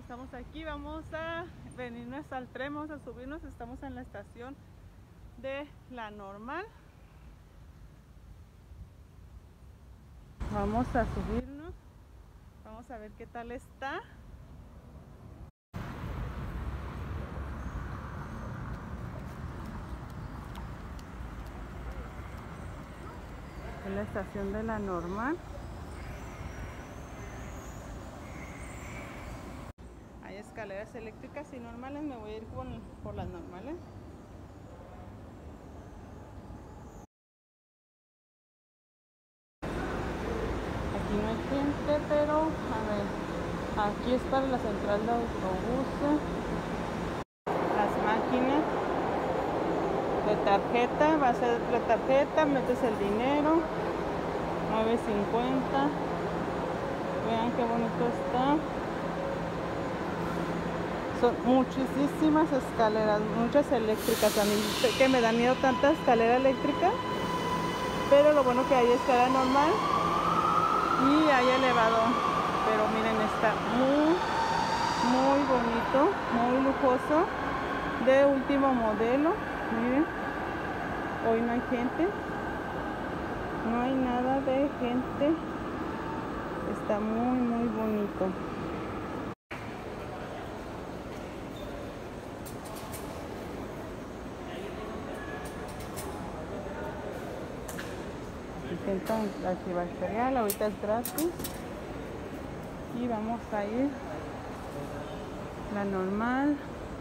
estamos aquí, vamos a venirnos al tren, vamos a subirnos, estamos en la estación de La Normal. Vamos a subirnos, vamos a ver qué tal está. Es la estación de La Normal. Hay escaleras eléctricas y normales, me voy a ir por las normales. Aquí no hay gente, pero a ver, aquí es para la central de autobuses. Las máquinas de tarjeta, va a ser la tarjeta, metes el dinero, 9.50. Vean qué bonito está. Son muchísimas escaleras, muchas eléctricas. A mí que me da miedo tanta escalera eléctrica, pero lo bueno que hay escalera normal y hay elevador. Pero miren, está muy bonito, muy lujoso, de último modelo. Miren, hoy no hay gente, no hay nada de gente, está muy bonito. Intentan la antibacterial, ahorita es gratis. Y vamos a ir La Normal,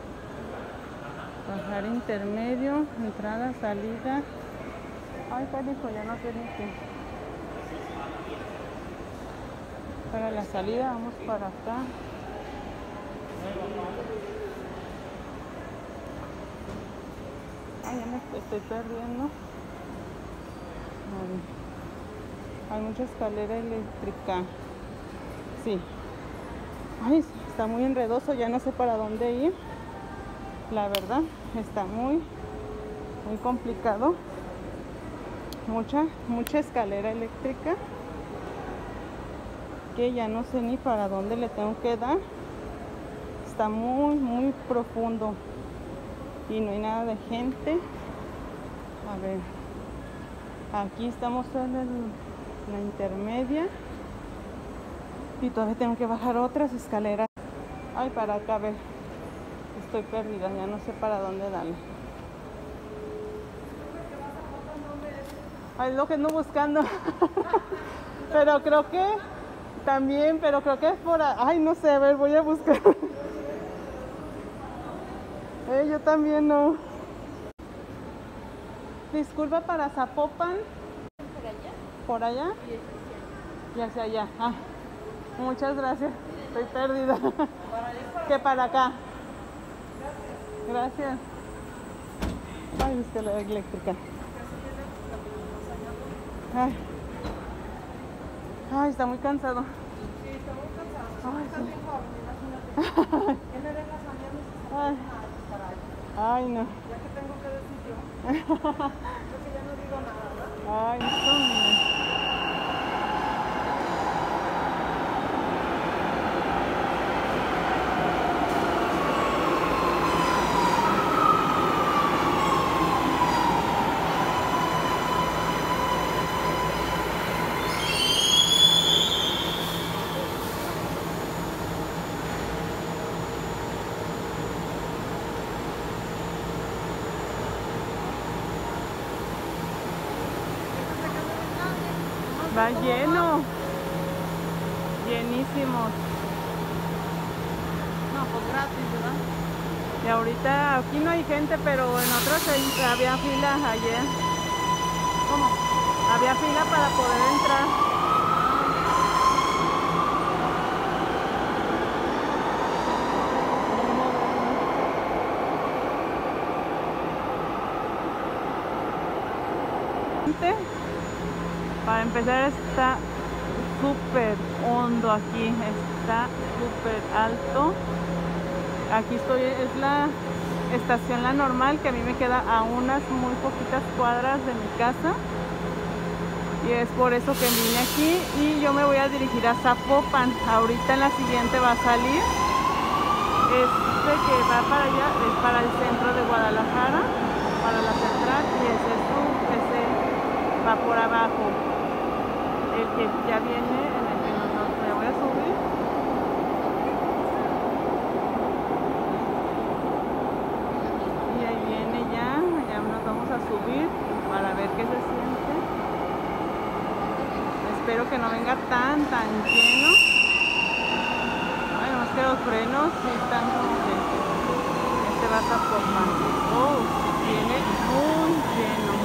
bajar intermedio, entrada, salida. Ay, cariño, ya no sé ni qué. Para la salida vamos para acá. Ay, ya me estoy perdiendo. Hay mucha escalera eléctrica. Sí. Ay, está muy enredoso, ya no sé para dónde ir. La verdad, está muy complicado. Mucha escalera eléctrica que ya no sé ni para dónde le tengo que dar. Está muy profundo y no hay nada de gente. A ver, aquí estamos en la intermedia y todavía tengo que bajar otras escaleras. Ay, para acá, a ver, estoy perdida, ya no sé para dónde darle. Ay, es lo que ando buscando. Pero creo que también, pero creo que es por ahí. Ay, no sé, a ver, voy a buscar. Yo también no. Disculpa, para Zapopan. ¿Por allá? ¿Por allá? Y hacia allá. Ah, muchas gracias. Estoy perdida. ¿Qué para acá? Gracias. Ay, es que la eléctrica. Ay, está muy cansado. Sí, está muy cansado. Ay, sí. ¿Qué me ven las mañanas? Ay, no. Ya que tengo que decir yo. Creo que ya no digo nada, ¿verdad? Ay, no. Va lleno, llenísimos. No, pues gratis, ¿verdad? Y ahorita aquí no hay gente, pero en otras había fila ayer. ¿Cómo? Había fila para poder entrar. Para empezar, está súper hondo aquí, está súper alto. Aquí estoy, es la estación La Normal, que a mí me queda a unas muy poquitas cuadras de mi casa. Y es por eso que vine aquí y yo me voy a dirigir a Zapopan. Ahorita en la siguiente va a salir Este que va para allá es para el centro de Guadalajara, para la central, y ese va por abajo. El que ya viene, en el que me voy a subir. Y ahí viene ya nos vamos a subir para ver qué se siente. Espero que no venga tan lleno. Bueno, es que los frenos sí están como que este va a estar por más. Oh, viene muy lleno.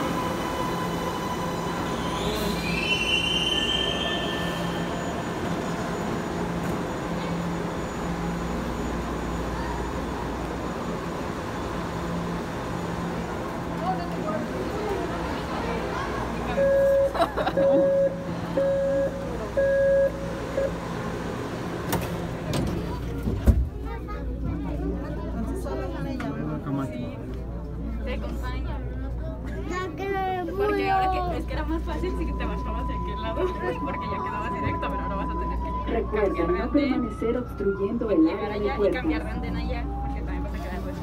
Te acompaña. Porque ahora que es que era más fácil si te bajabas de aquel lado, porque ya quedabas directo, pero ahora vas a tener que Recuerda no permanecer obstruyendo el llegar área allá de y puertas. cambiar de andén allá, porque también vas a quedar pues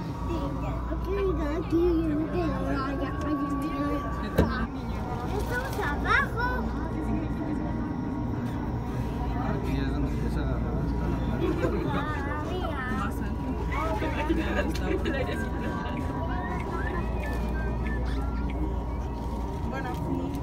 Estamos abajo. Aquí es donde empieza a agarrar Bueno, sí.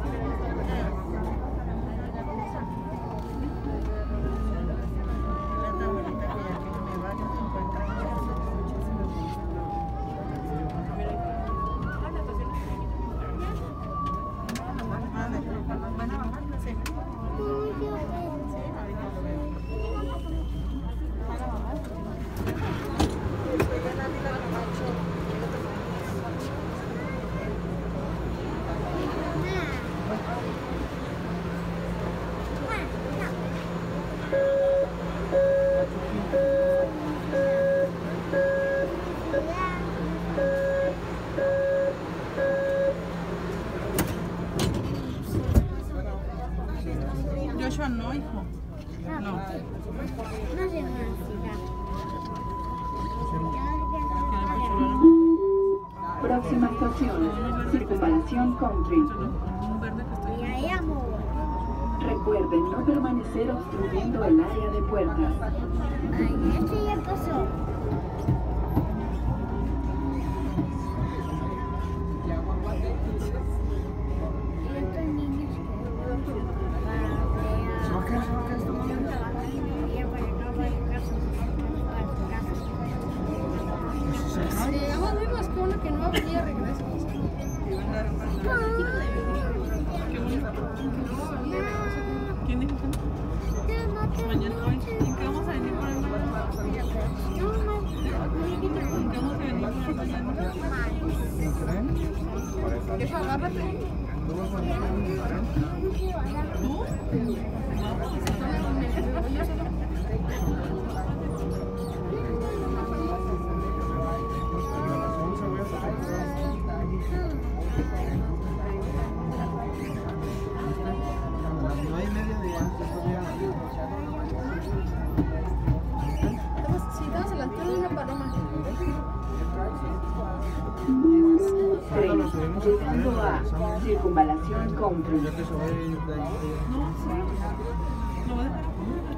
Joshua no, hijo. No. No se me Próxima estación, Circunvalación Country. Y ahí amor. Recuerden no permanecer obstruyendo el área de puertas. Ay, esto ya pasó. Y estos niños Llegamos muy más que uno que no va a venir a regreso. ¿Quién dijo que no? Mañana hoy. ¿En qué vamos a venir por el mañana? ¿En qué vamos a venir por el mañana? Eso, agárrate. ¿Tú? Si estamos a la altura de una paloma. Tren, llegando a Circunvalación Country. Ya que se va a ir de ahí. ¿Lo va a dejar?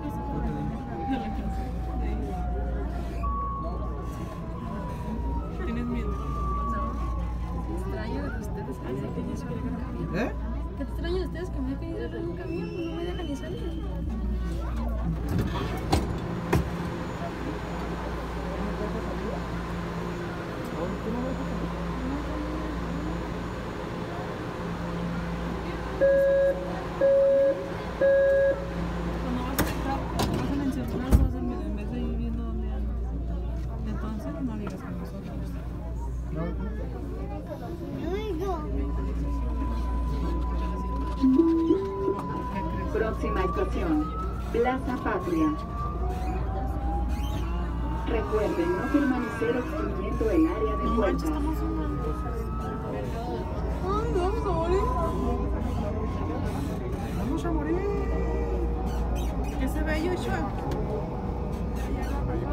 ¿Tienes miedo? Te extraño de ustedes que me dejan ni subir en un camión. ¿Eh? Te extraño de ustedes que me dejan ir en un camión, no me dejan ni salir. Cuando vas a entrar, vas en el celular, vas en vez de ir viendo dónde andas. Entonces no digas con nosotros. Próxima estación, Plaza Patria. Recuerden no permanecer obstruyendo el área de No manches, puertas. estamos ¡ay, vamos a morir! ¡Vamos a morir! ¿Qué se ve, Joshua?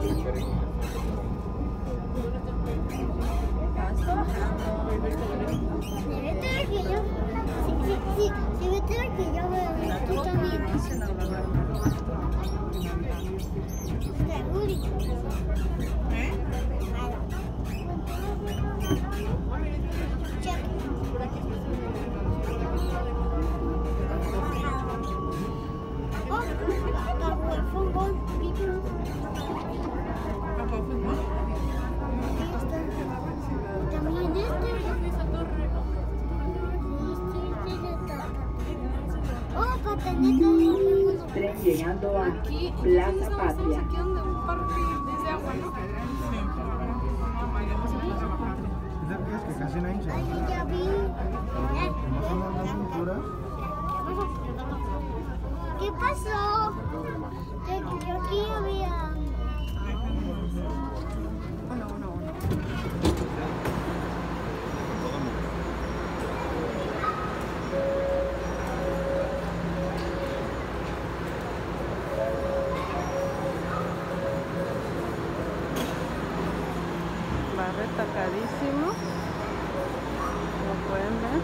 si me tengo que yo veo, tú también. ¿Eh? Check. Oh, para jugar fútbol. ¿Para jugar fútbol? También oh, para tener todo. Tren llegando a Aquí, Plaza estamos Patria. aquí donde un parque desde agua, ¿no? ¿Sabes que casi nadie se Ay, ya vi. ¿No son una pintura? ¿Qué pasó? Yo aquí había... Va retacadísimo, como pueden ver.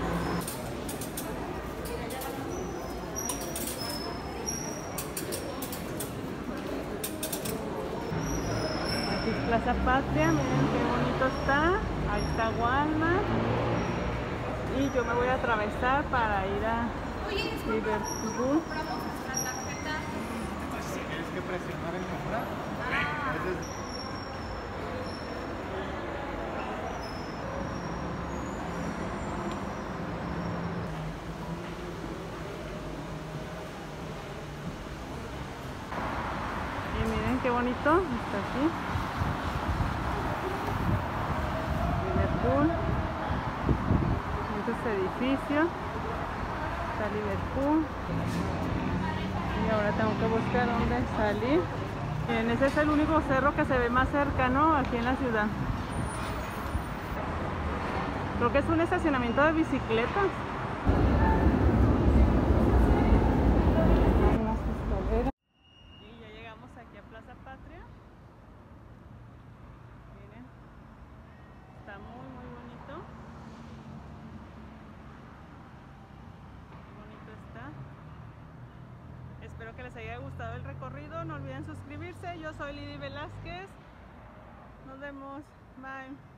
Aquí es Plaza Patria, miren qué bonito está. Ahí está Walmart. Y yo me voy a atravesar para ir a Liverpool. Tienes que presionar en comprar. Y miren qué bonito está aquí. Liverpool. Este es edificio. Está Liverpool. Y ahora tengo que buscar dónde salir. Miren, ese es el único cerro que se ve más cercano aquí en la ciudad. Creo que es un estacionamiento de bicicletas. Hay unas escaleras. Y ya llegamos aquí a Plaza Patria. Miren, está muy bonito. Muy bonito está. Espero que les haya gustado el recorrido. No olviden suscribirse. Yo soy Lidy Velázquez. Nos vemos. Bye.